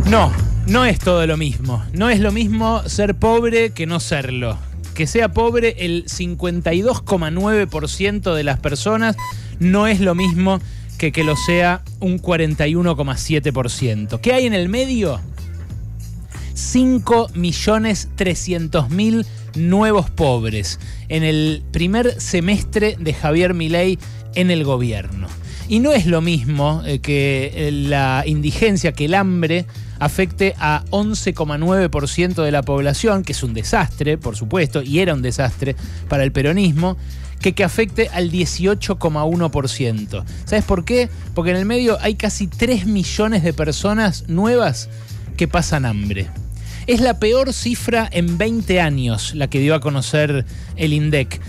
No, no es todo lo mismo. No es lo mismo ser pobre que no serlo. Que sea pobre el 52,9% de las personas no es lo mismo que lo sea un 41,7%. ¿Qué hay en el medio? 5.300.000 nuevos pobres en el primer semestre de Javier Milei en el gobierno. Y no es lo mismo que la indigencia, que el hambre afecte a 11,9% de la población, que es un desastre, por supuesto, y era un desastre para el peronismo, que afecte al 18,1%. ¿Sabes por qué? Porque en el medio hay casi 3 millones de personas nuevas que pasan hambre. Es la peor cifra en 20 años la que dio a conocer el INDEC.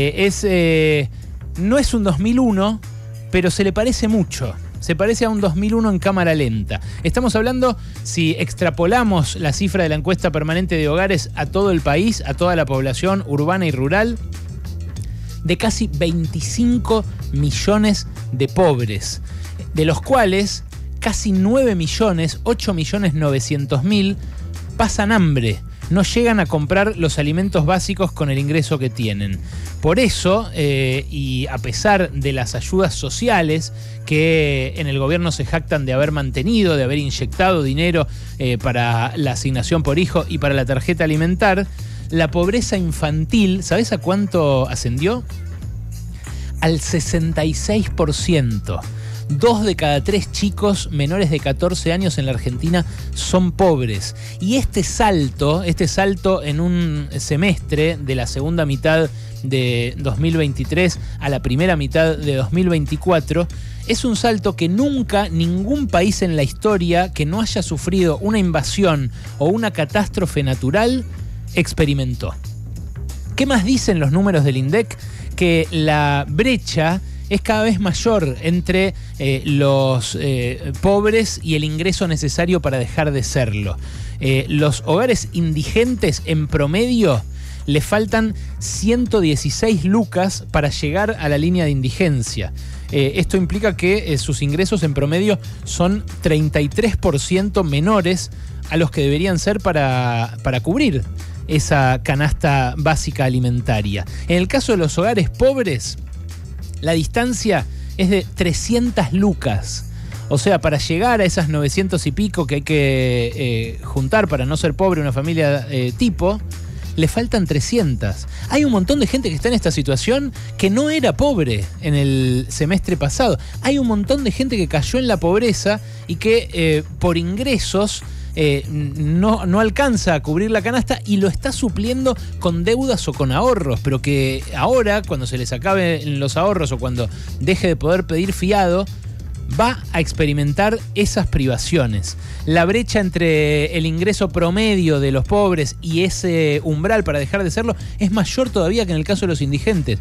No es un 2001, pero se le parece mucho. Se parece a un 2001 en cámara lenta. Estamos hablando, si extrapolamos la cifra de la encuesta permanente de hogares a todo el país, a toda la población urbana y rural, de casi 25 millones de pobres, de los cuales casi 9 millones, 8.900.000, pasan hambre. No llegan a comprar los alimentos básicos con el ingreso que tienen. Por eso, y a pesar de las ayudas sociales que en el gobierno se jactan de haber mantenido, de haber inyectado dinero para la asignación por hijo y para la tarjeta alimentar, la pobreza infantil, ¿sabés a cuánto ascendió? Al 66%. 2 de cada 3 chicos menores de 14 años en la Argentina son pobres. Y este salto en un semestre de la segunda mitad de 2023 a la primera mitad de 2024, es un salto que nunca ningún país en la historia que no haya sufrido una invasión o una catástrofe natural experimentó. ¿Qué más dicen los números del INDEC? Que la brecha es cada vez mayor entre los pobres y el ingreso necesario para dejar de serlo. Los hogares indigentes en promedio le faltan 116 lucas para llegar a la línea de indigencia. Esto implica que sus ingresos en promedio son 33% menores a los que deberían ser para cubrir esa canasta básica alimentaria. En el caso de los hogares pobres, la distancia es de 300 lucas. O sea, para llegar a esas 900 y pico que hay que juntar para no ser pobre una familia tipo, le faltan 300. Hay un montón de gente que está en esta situación que no era pobre en el semestre pasado. Hay un montón de gente que cayó en la pobreza y que por ingresos no alcanza a cubrir la canasta y lo está supliendo con deudas o con ahorros, pero que ahora, cuando se les acaben los ahorros o cuando deje de poder pedir fiado, va a experimentar esas privaciones. La brecha entre el ingreso promedio de los pobres y ese umbral para dejar de serlo es mayor todavía que en el caso de los indigentes,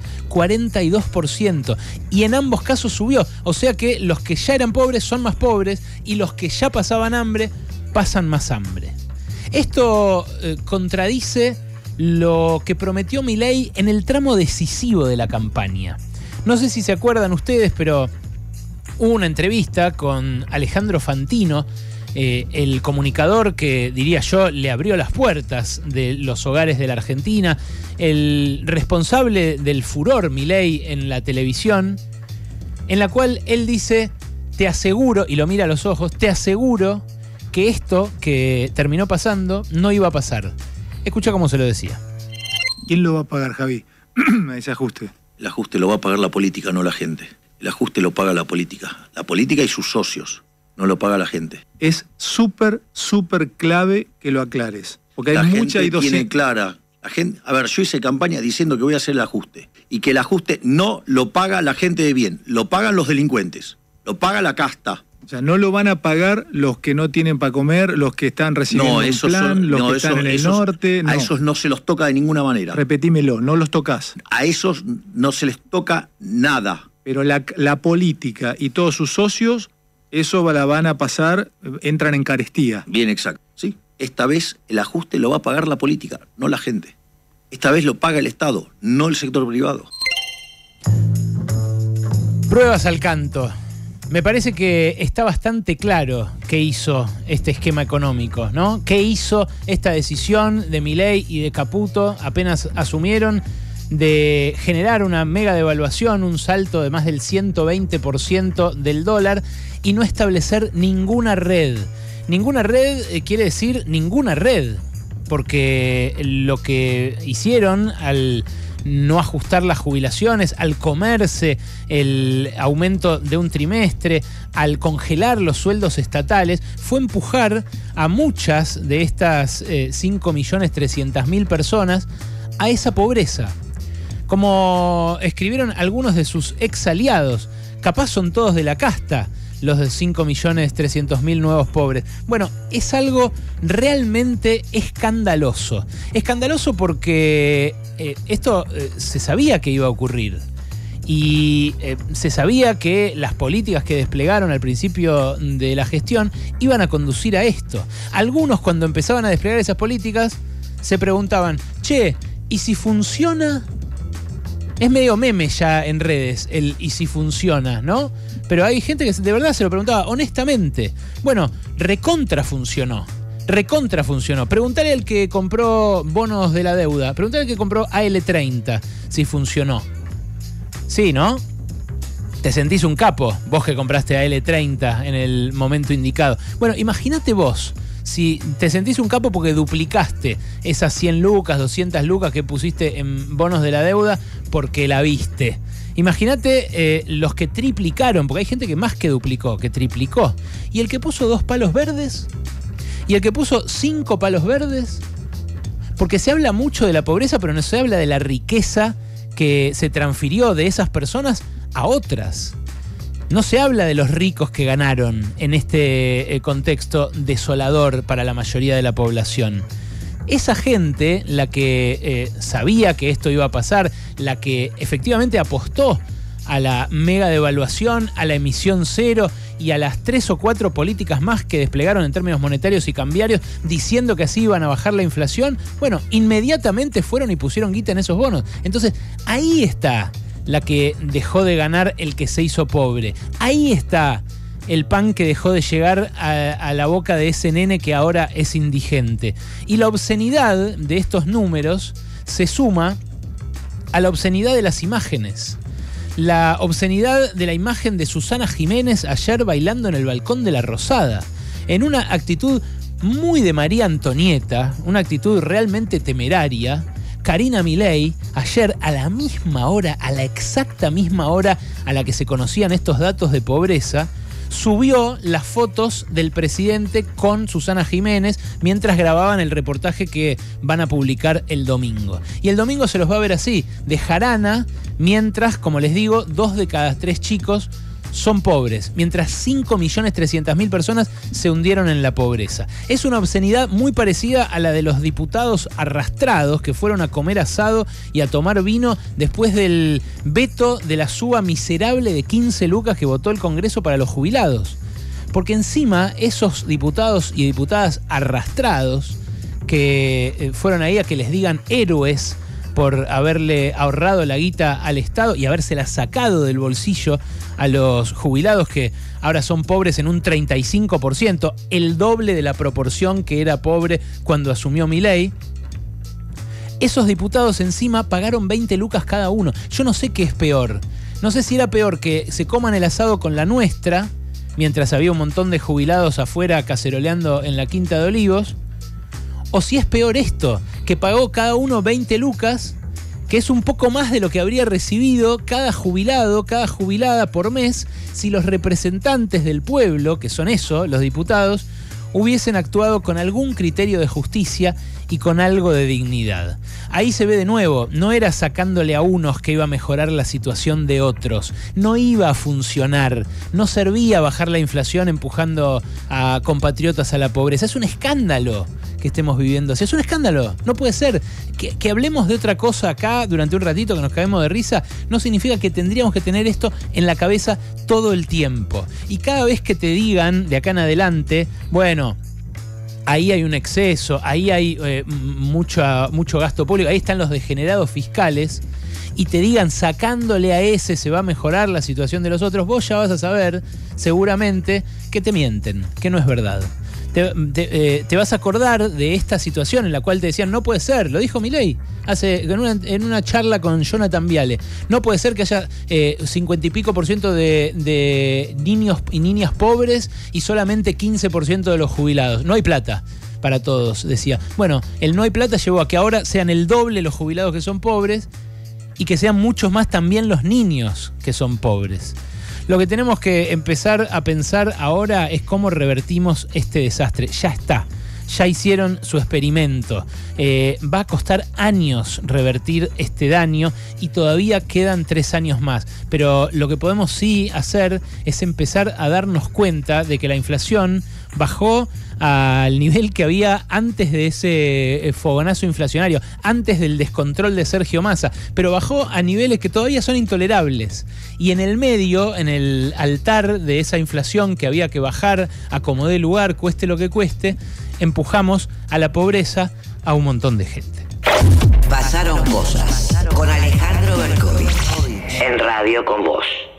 42%. Y en ambos casos subió. O sea que los que ya eran pobres son más pobres y los que ya pasaban hambre pasan más hambre. Esto contradice lo que prometió Milei en el tramo decisivo de la campaña. No sé si se acuerdan ustedes, pero hubo una entrevista con Alejandro Fantino, el comunicador que, diría yo, le abrió las puertas de los hogares de la Argentina, el responsable del furor Milei en la televisión, en la cual él dice: te aseguro, y lo mira a los ojos, te aseguro que esto que terminó pasando no iba a pasar. Escucha cómo se lo decía. ¿Quién lo va a pagar, Javi? Ese ajuste. El ajuste lo va a pagar la política, no la gente. El ajuste lo paga la política. La política y sus socios. No lo paga la gente. Es súper clave que lo aclares. Porque hay la mucha gente idosia. Tiene clara. La gente, a ver, yo hice campaña diciendo que voy a hacer el ajuste. Y que el ajuste no lo paga la gente de bien. Lo pagan los delincuentes. Lo paga la casta. O sea, no lo van a pagar los que no tienen para comer, los que están recibiendo un plan, los que están en el norte. No. A esos no se los toca de ninguna manera. Repetímelo, no los tocas. A esos no se les toca nada. Pero la política y todos sus socios, eso la van a pasar, entran en carestía. Bien, exacto. Sí. Esta vez el ajuste lo va a pagar la política, no la gente. Esta vez lo paga el Estado, no el sector privado. Pruebas al canto. Me parece que está bastante claro qué hizo este esquema económico, ¿no? ¿Qué hizo esta decisión de Milei y de Caputo apenas asumieron de generar una mega devaluación, un salto de más del 120% del dólar y no establecer ninguna red? Ninguna red quiere decir ninguna red, porque lo que hicieron al no ajustar las jubilaciones, al comerse el aumento de un trimestre, al congelar los sueldos estatales, fue empujar a muchas de estas 5.300.000 personas a esa pobreza. Como escribieron algunos de sus ex aliados, capaz son todos de la casta, los de 5.300.000 nuevos pobres. Bueno, es algo realmente escandaloso. Escandaloso porque esto se sabía que iba a ocurrir. Y se sabía que las políticas que desplegaron al principio de la gestión iban a conducir a esto. Algunos, cuando empezaban a desplegar esas políticas, se preguntaban, che, ¿y si funciona? Es medio meme ya en redes el ¿y si funciona?, ¿no? Pero hay gente que de verdad se lo preguntaba honestamente. Bueno, recontra funcionó. Preguntale al que compró bonos de la deuda. Preguntale al que compró AL30 si funcionó. Sí, ¿no? Te sentís un capo, vos que compraste AL30 en el momento indicado. Bueno, imagínate vos. Si te sentís un capo porque duplicaste esas 100 lucas, 200 lucas que pusiste en bonos de la deuda porque la viste. Imagínate los que triplicaron, porque hay gente que más que duplicó, que triplicó. Y el que puso 2 palos verdes, y el que puso 5 palos verdes, porque se habla mucho de la pobreza, pero no se habla de la riqueza que se transfirió de esas personas a otras. No se habla de los ricos que ganaron en este contexto desolador para la mayoría de la población. Esa gente, la que sabía que esto iba a pasar, la que efectivamente apostó a la mega devaluación, a la emisión cero y a las 3 o 4 políticas más que desplegaron en términos monetarios y cambiarios, diciendo que así iban a bajar la inflación, bueno, inmediatamente fueron y pusieron guita en esos bonos. Entonces, ahí está la que dejó de ganar el que se hizo pobre. Ahí está el pan que dejó de llegar a la boca de ese nene que ahora es indigente. Y la obscenidad de estos números se suma a la obscenidad de las imágenes. La obscenidad de la imagen de Susana Jiménez ayer bailando en el balcón de la Rosada, en una actitud muy de María Antonieta, una actitud realmente temeraria. Karina Milei, ayer a la misma hora, a la exacta misma hora a la que se conocían estos datos de pobreza, subió las fotos del presidente con Susana Jiménez mientras grababan el reportaje que van a publicar el domingo. Y el domingo se los va a ver así, de jarana, mientras, como les digo, 2 de cada 3 chicos son pobres, mientras 5.300.000 personas se hundieron en la pobreza. Es una obscenidad muy parecida a la de los diputados arrastrados que fueron a comer asado y a tomar vino después del veto de la suba miserable de 15 lucas que votó el Congreso para los jubilados. Porque encima esos diputados y diputadas arrastrados que fueron ahí a que les digan héroes por haberle ahorrado la guita al Estado y habérsela sacado del bolsillo a los jubilados que ahora son pobres en un 35%, el doble de la proporción que era pobre cuando asumió Milei. Esos diputados encima pagaron 20 lucas cada uno. Yo no sé qué es peor. No sé si era peor que se coman el asado con la nuestra, mientras había un montón de jubilados afuera caceroleando en la Quinta de Olivos, o si es peor esto, que pagó cada uno 20 lucas, que es un poco más de lo que habría recibido cada jubilado, cada jubilada por mes, si los representantes del pueblo, que son eso, los diputados, hubiesen actuado con algún criterio de justicia y con algo de dignidad. Ahí se ve de nuevo, no era sacándole a unos que iba a mejorar la situación de otros, no iba a funcionar, no servía bajar la inflación empujando a compatriotas a la pobreza. Es un escándalo que estemos viviendo así, es un escándalo, no puede ser. Que hablemos de otra cosa acá durante un ratito que nos caemos de risa, no significa que tendríamos que tener esto en la cabeza todo el tiempo. Y cada vez que te digan de acá en adelante, bueno, ahí hay un exceso, ahí hay mucho gasto público, ahí están los degenerados fiscales, y te digan sacándole a ese se va a mejorar la situación de los otros, vos ya vas a saber seguramente que te mienten, que no es verdad. Te vas a acordar de esta situación en la cual te decían no puede ser, lo dijo Milei en una charla con Jonathan Viale, no puede ser que haya 50 y pico % de niños y niñas pobres y solamente 15% de los jubilados. No hay plata para todos, decía. Bueno, el no hay plata llevó a que ahora sean el doble los jubilados que son pobres y que sean muchos más también los niños que son pobres. Lo que tenemos que empezar a pensar ahora es cómo revertimos este desastre. Ya está, ya hicieron su experimento. Va a costar años revertir este daño y todavía quedan 3 años más. Pero lo que podemos sí hacer es empezar a darnos cuenta de que la inflación bajó al nivel que había antes de ese fogonazo inflacionario, antes del descontrol de Sergio Massa, pero bajó a niveles que todavía son intolerables. Y en el medio, en el altar de esa inflación que había que bajar a como dé lugar, cueste lo que cueste, empujamos a la pobreza a un montón de gente. Pasaron cosas con Alejandro Berkovich en Radio con Vos.